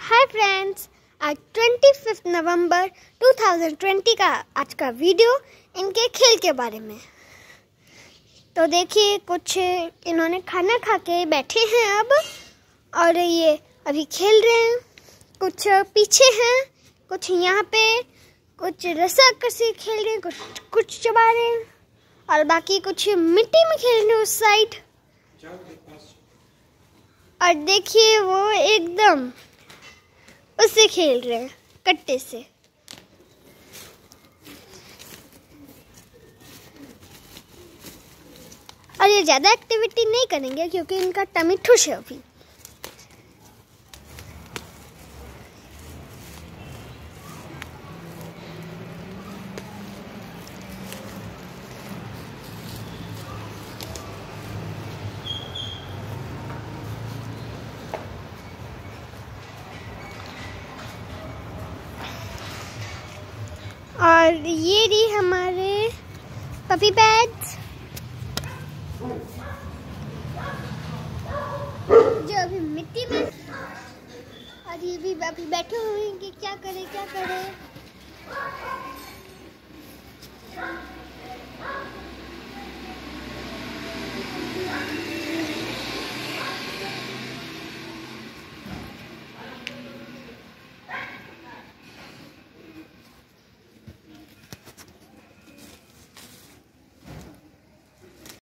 Hi friends, आज 25 नवंबर 2020 का आज का वीडियो इनके खेल के बारे में। तो देखिए, कुछ इन्होंने खाना खा के बैठे हैं अब, और ये अभी खेल रहे हैं। कुछ पीछे हैं, कुछ यहाँ पे, कुछ रस्साकसी खेल रहे हैं, कुछ चबा रहे हैं, और बाकी कुछ मिट्टी में खेल रहे हैं उस साइड। और देखिए, वो एकदम उससे खेल रहे हैं, कट्टे से। और ये ज़्यादा एक्टिविटी नहीं करेंगे क्योंकि इनका टमी ठुश है अभी। और ये रही हमारे पपी पैड्स जो अभी मिट्टी में, और ये भी अभी बैठे हुए हैं कि क्या करे।